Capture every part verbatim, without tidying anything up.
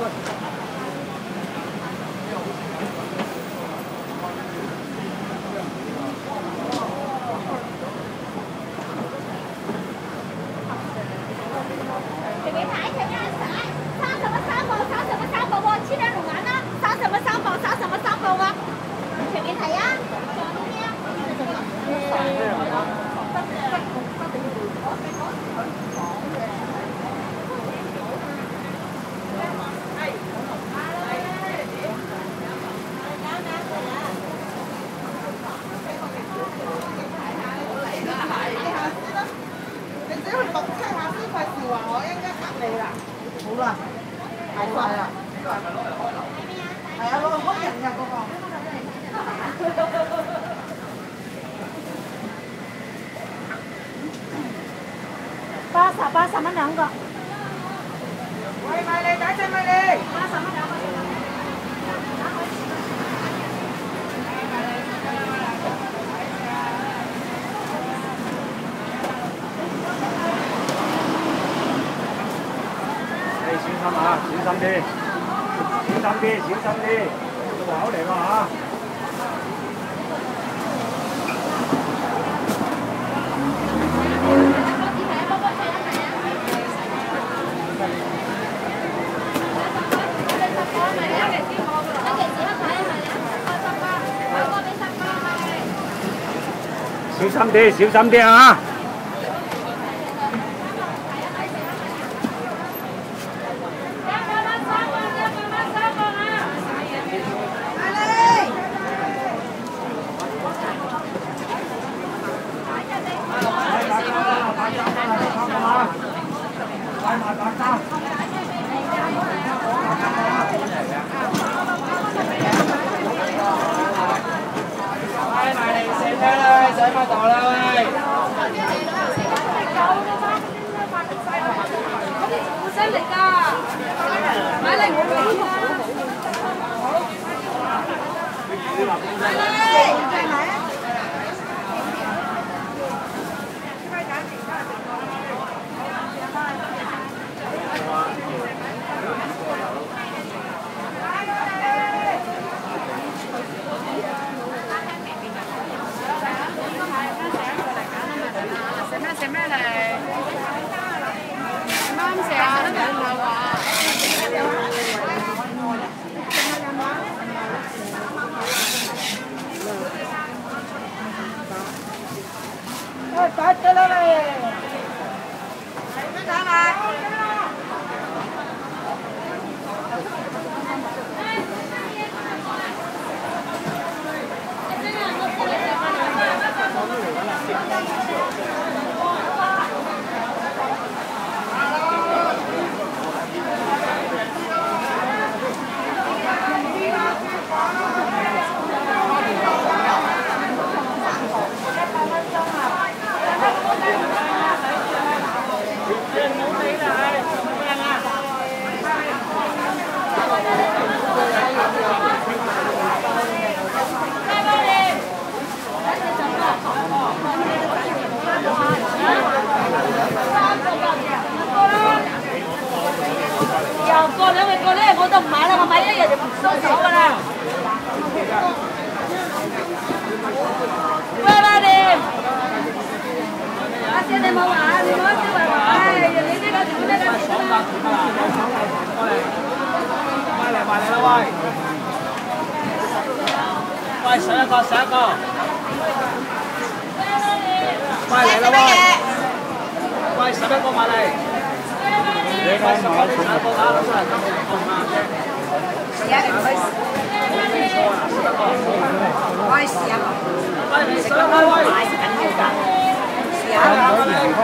八十八十蚊兩個。 喂，買你打隻買你。 八十蚊兩個。 你小心啊！小心啲，小心啲，小心啲，路口嚟喎嚇。 小心啲，小心啲啊！ 使乜度啦喂！ 好犀利㗎，買嚟我俾啦。買嚟，再買啊！食咩嚟？啱食啊！唔係話。喂，打咗啦你！咩打埋？又過兩日過咧，我都唔買啦，我買一日就唔收手㗎啦。喂喂你，阿姐你冇話，你冇消費話，唉，人哋呢個條呢個條啦。 買嚟買嚟啦喂！喂，上一個上一個。買嚟啦喂！喂，十一個買嚟。 你快十個你查過打到出嚟，今日放慢啫。十一個，冇錯啊，十一個。喂，十一個。喂，十一個喂。買緊要㗎。十一個你。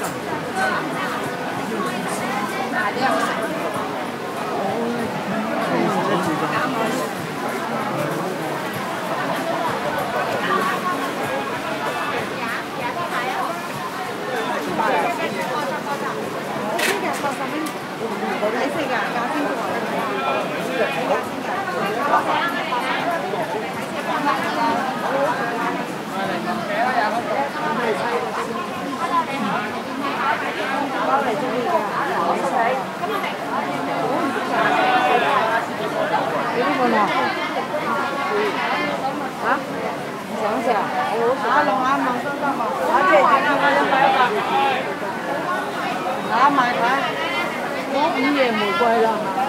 嗱，呢個食。八十蚊，睇四㗎，價先過。包嚟中意㗎，好睇。 個呢？啊？想想，啊，龍眼望收收望，啊，即係點啊？我一百一百，啊，賣睇，攞午夜玫瑰啦，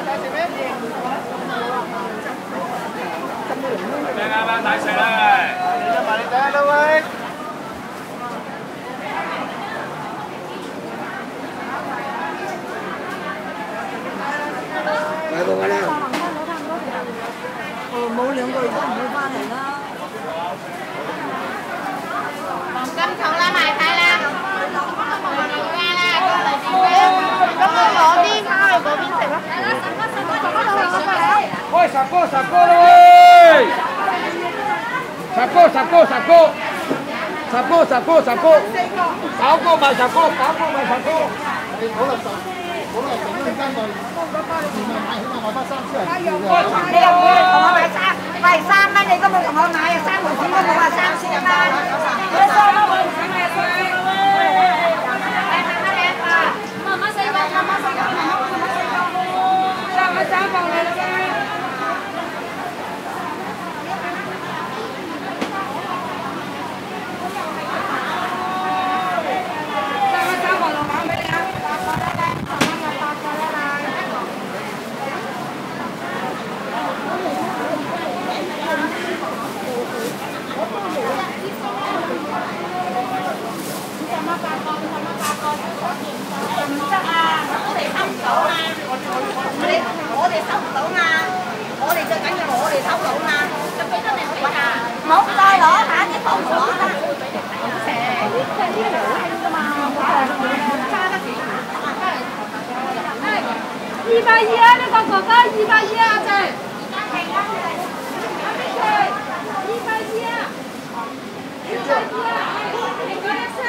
咩啱啱大食啦？你都埋你睇下啦喂。買過㗎啦。 哦，冇兩個月都唔會翻嚟啦。黃金草啦，賣晒啦。咁我攞啲翻去嗰邊食咯。 喂，十個十個啦喂！十個十個十個，十個十個十個，九個賣十個，九個賣十個。你好啦，十，好啦，整咗三個，你咪買起碼買翻三支嚟。 你又唔會同我買三，喂三蚊你都冇同我買啊，三毫紙都冇話三千蚊。你三蚊我唔使買三千蚊。媽媽四個，媽媽四個，媽媽四個，三蚊三磅嚟啦啫。二百二啊！呢個哥哥二百二啊，仔。二百二啊！二百二啊！你講一聲。